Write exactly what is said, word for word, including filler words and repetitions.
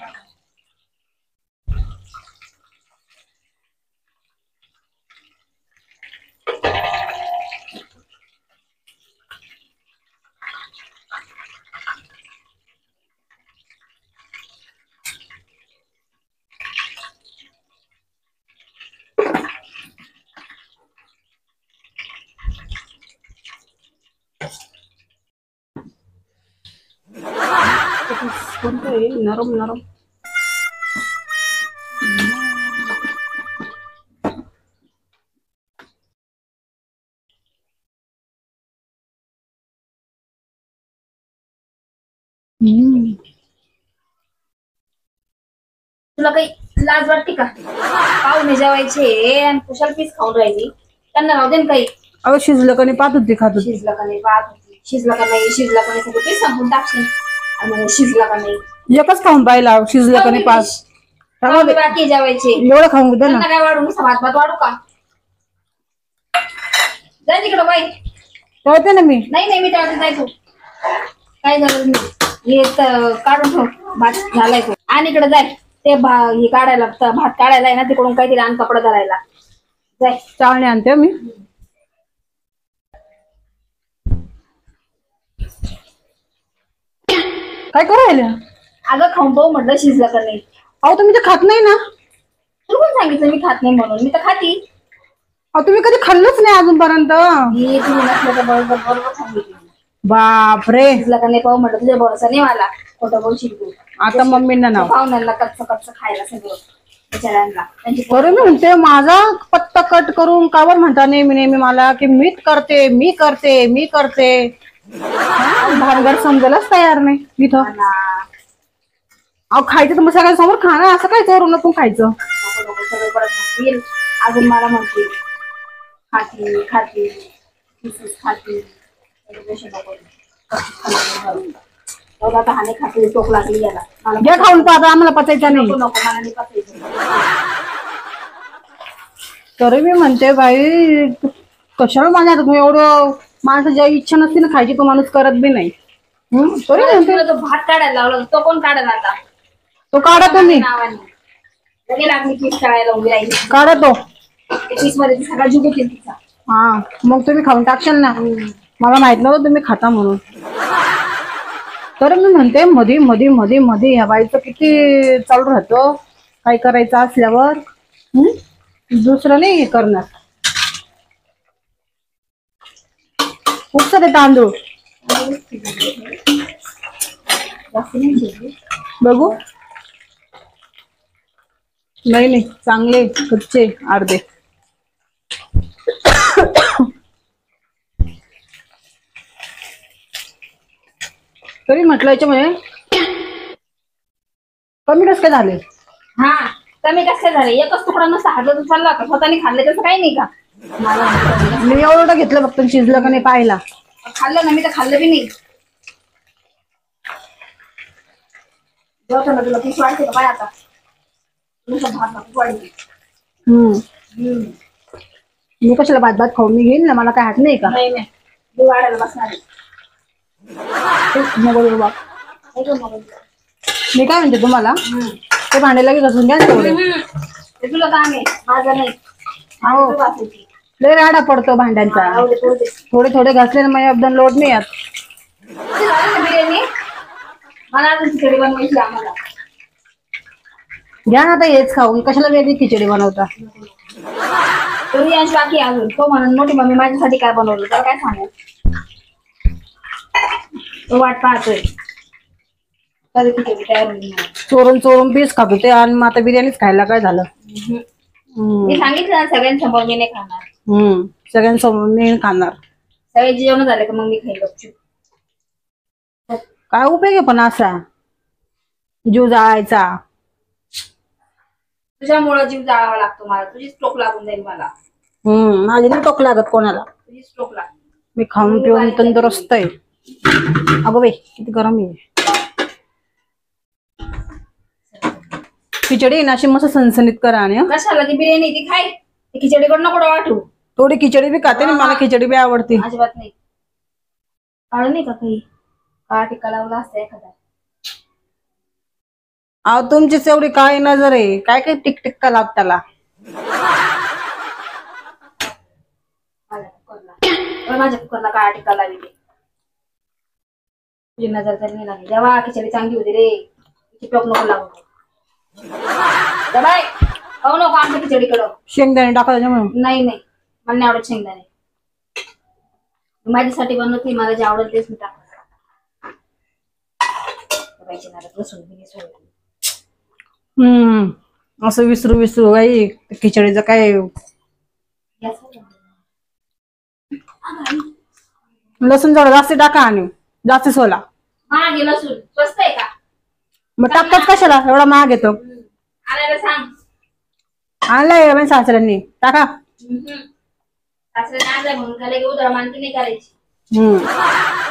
नरम नरम तुला काही लाज वाटते का? पाहुणे जेवायचे आणि कुशाल पीस खाऊन राहिली. त्यांना राहू दे ना काही. अगं शिजलं का नाही पाहत होती खात होती. शिजलं का नाही पाहत होती. शिजलं का नाही शिजलं का नाही सगळं पीस संपून टाकशील आणि म्हणे शिजलं का नाही. एकच खाऊन पाहिला शिजलं का नाही पाच बाकी जेवायचे एवढं खाऊन दे ना. काय वाढू नुसतं भात भात वाढू का? जाय तिकडं बाई. कळते ना मी. नाही नाही मी त्यावर जाय तू काय गरज नाही. हे काढून ठेव भात झालाय तो. आणि इकडे जाय ते हे काढायला भात काढायला आहे ना तिकडून काहीतरी आण कपडा धरायला जाय. चाळणी आणते मी. काय करू राहिले? अगं खाऊन पाहू म्हटलं शिजलं का नाही. अहो तुम्ही तर खात नाही ना. तू पण सांगितलं मी खात नाही म्हणून. मी तर खाती. अहो तुम्ही कधी खाल्लंच नाही अजूनपर्यंत. मी तुम्ही नसलं तर बरोबर बरोबर सांगितलं. बापरे शिजलं का नाही पाहू म्हटलं तुझ्या भरोसा नाही मला. खोटं बोलशील तू. आता मम्मींना नाव पाहुण्यांना कच्च कच्च खायला सगळं बिचाऱ्यांना. बरं मी म्हणते माझा पत्ता कट करून कावर म्हणता नेहमी नेहमी मला की मीच करते मी करते मी करते. भानगड समजायलाच तयार नाही इथं. अहो खायचं तर मग सगळ्यांसमोर खाणं असं काय चोरून पण खायचं. सगळे परत म्हणतील अजून मला म्हणतील खाती खाती खाती हाने खाती टोक लागली याला. घ्या खाऊन पाहता आम्हाला पचायचं नाही. नको मला नाही पचायचं. तरी मी म्हणते बाई कशाला माझ्या हातात एवढं माणसाच्या इच्छा नसते ना खायची तो माणूस करत बी नाही. हम्म तरी म्हणते तो भात काढायला लावला तो कोण काढायला आता? तो काढा तुम्ही. लगे लागली पीस काढायला उभी राहिली. काढा तो पीस मध्ये सगळा जीव घेतील तिचा. हा मग तुम्ही खाऊन टाकशाल ना. मला माहित नव्हतं तुम्ही खाता म्हणून. तर मी म्हणते मधी मधी मधी मध्ये ह्या बाईचं किती चालू राहतं काय करायचं असल्यावर. हम्म दुसरं नाही करणार. खूप सारे तांदूळ बघू. नाही नाही चांगले कच्चे अर्धे. तरी म्हटलं याच्यामध्ये कमी कसं काय झाले. हा कमी कसं काय झाले. एकच तुकडा नसता हातला तू चालला होता स्वतःने खाल्ले तसं काही नाही का? मी एवढं घेतलं फक्त शिजलं का नाही पाहिला. खाल्लं ना मी तर खाल्लं बी नाही. तुला पीस वाढते का पाय आता. हम्म मी कशाला भात भात खाऊन मी घेईन ना मला काय हात नाही का. नाही नाही मी वाढायला बसणार. मी काय म्हणते तुम्हाला ते भांडे लगेच घासून घ्या तेवढे. तुला काम आहे माझं नाही. हो लय राडा पडतो भांड्यांचा. थोडे थोडे घासले ना मग एकदम लोड नाही येत. बिर्याणी मला अजून खिचडी बनवायची आम्हाला. घ्या ना आता हेच खाऊन कशाला वेगळी खिचडी बनवता. तरी अंश बाकी अजून तो म्हणून मोठी मम्मी माझ्यासाठी काय बनवलं तर काय सांगू. तो वाट पाहतोय तरी खिचडी तयार होईल. चोरून चोरून पीस खात होते आणि मग आता बिर्याणीच खायला काय झालं. मी सांगितलं ना सगळ्यांसमोर मी नाही खाणार. हम्म सगळ्यांसमोर मी खाणार. सगळे जेवण झाले का मग मी खाईल गपचूप. काय उपयोग आहे पण असा जीव जाळायचा. तुझ्यामुळे जीव जाळावा लागतो मला. तुझीच टोक लागून जाईल मला. हम्म माझी नाही टोक लागत कोणाला. तुझीच टोक लागते. मी खाऊन पिऊन तंदुरुस्त आहे. अगं बाई किती गरम आहे. खिचडी ना अशी मस्त सणसणीत करा. आणि कशाला ती बिर्याणी ती खाय. खिचडी कडनं कुठं वाटू. थोडी खिचडी बी खाते ना मला खिचडी बी आवडते. अजिबात नाही. काळ नाही का काही काळा टिक्का लावला असता एखादा. अहो तुमचीच एवढी काय नजर आहे, काय काय टिक टिक का लाग त्याला. माझ्या कुकरला माझ्या कुकरला काय टिका लावली तुझी नजर तरी नाही लागली. देवा खिचडी चांगली होती रे, टोक नको लागू. बाय खाऊ नको आमच्या खिचडीकडं. शेंगदाणे टाका त्याच्यामुळे. नाही नाही मला नाही आवडत शेंगदाणे. माझ्यासाठी बनवते, मला जे आवडेल तेच मी टाकते. हम्म असं विसरू विसरू बाई खिचडीचं काय. लसूण जरा जास्त टाका आणि जास्त सोला. महाग आहे लसूण, स्वस्त आहे का? मग टाकतात कशाला, एवढा महाग येतो. आणायला सांग. आणलाय माझ्या सासऱ्यांनी, टाका. सासऱ्याने आणलाय म्हणून त्याला उधळ मानती नाही करायची. हम्म